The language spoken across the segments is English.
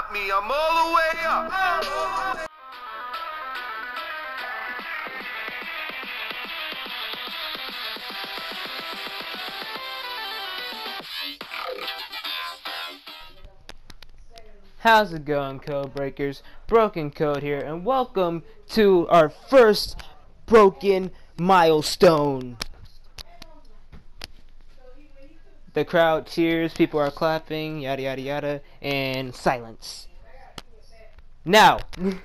got me, I'm all the way up. How's it going, code breakers? Broken Code here, and welcome to our first broken milestone. The crowd cheers, people are clapping, yada yada yada, and silence. Now,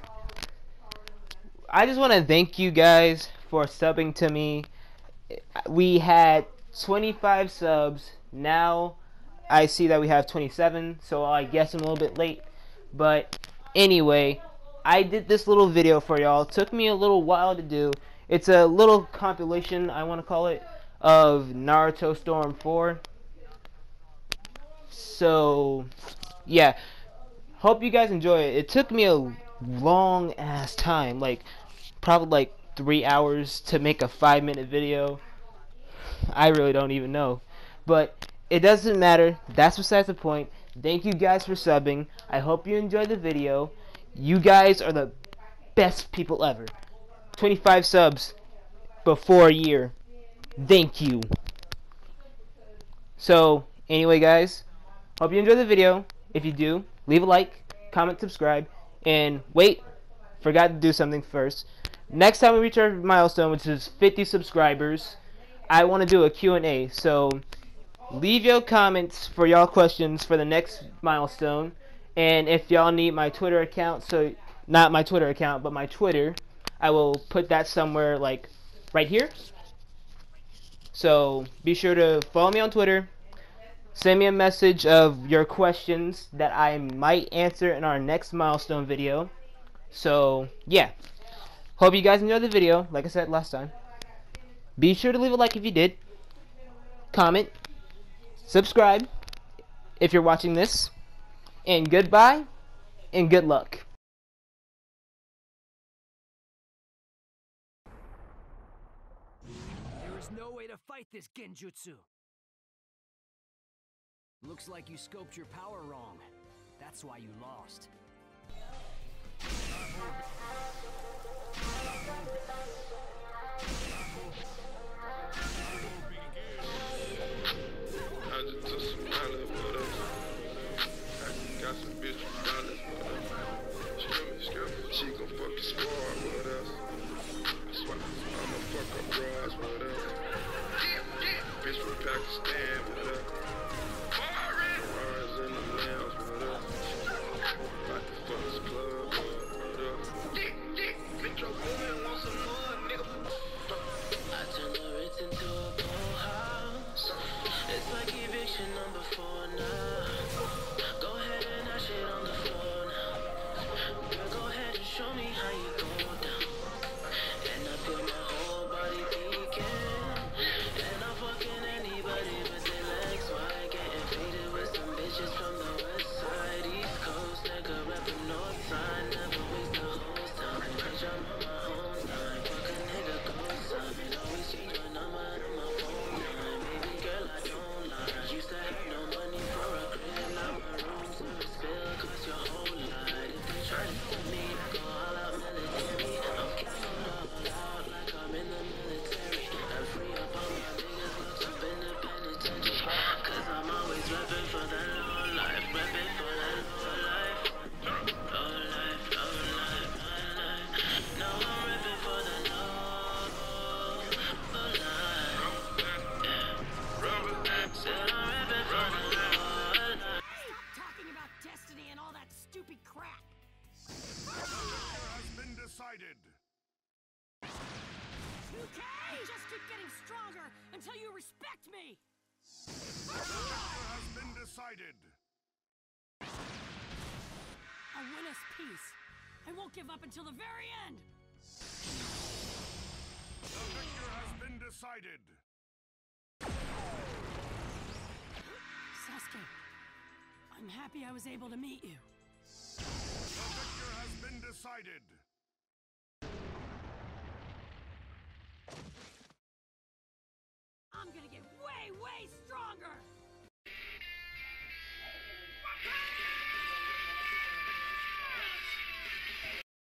I just want to thank you guys for subbing to me. We had 25 subs. Now I see that we have 27, so I guess I'm a little bit late. But anyway, I did this little video for y'all. It took me a little while to do. It's a little compilation, I want to call it, of Naruto Storm 4. So, yeah. Hope you guys enjoy it. It took me a long ass time, like probably like 3 hours to make a 5-minute video. I really don't even know. But it doesn't matter. That's besides the point. Thank you guys for subbing. I hope you enjoyed the video. You guys are the best people ever. 25 subs before a year. Thank you. So, anyway guys, hope you enjoyed the video. If you do, leave a like, comment, subscribe, and wait, forgot to do something first. Next time we reach our milestone, which is 50 subscribers, I want to do a Q&A. So leave your comments for y'all questions for the next milestone. And if y'all need my Twitter account, so not my Twitter account, but my Twitter, I will put that somewhere like right here. So be sure to follow me on Twitter. Send me a message of your questions that I might answer in our next milestone video. So yeah, hope you guys enjoyed the video. Like I said last time, be sure to leave a like if you did, comment, subscribe if you're watching this, and goodbye and good luck. There is no way to fight this genjutsu. Looks like you scoped your power wrong. That's why you lost. She gon' fuck your squad with us. That's why I'ma fuck her bras with us. Bitch from Pakistan with us. Rise in the nails with us. Like the fuck's club with us. Bitch, your woman want some more, nigga. I turn the Ritz into a pool house. It's like eviction number 4 now. Go ahead and dash it on the floor now. Girl, go ahead and show me how you go down. And I feel my whole body peeking. And I'm fucking anybody with their legs wide. Getting faded with some bitches from the west side. East Coast, nigga rap the north side. Never waste the whole time. Bitch, I'm on my own time. Fuck a nigga ghost time. Always change my number and my phone line. Baby girl, I don't lie. Used to have no money for a crib. Now my room service bill cost your whole life. If they try to tell me to go all out military, I'm killing all out like I'm in the military. I free up all my niggas locked up in the penitentiary. Cause I'm always reppin' for that low life. Reppin' for that low life. Low life, low life, my life. No, I'm reppin' for the low life. Said I'm reppin' for the low life. Stop talking about destiny and all that stupid crap. Has been decided. Okay, just keep getting stronger until you respect me. Has been decided. I'll win us peace. I won't give up until the very end. The victor has been decided. Sasuke, I'm happy I was able to meet you. The victor has been decided.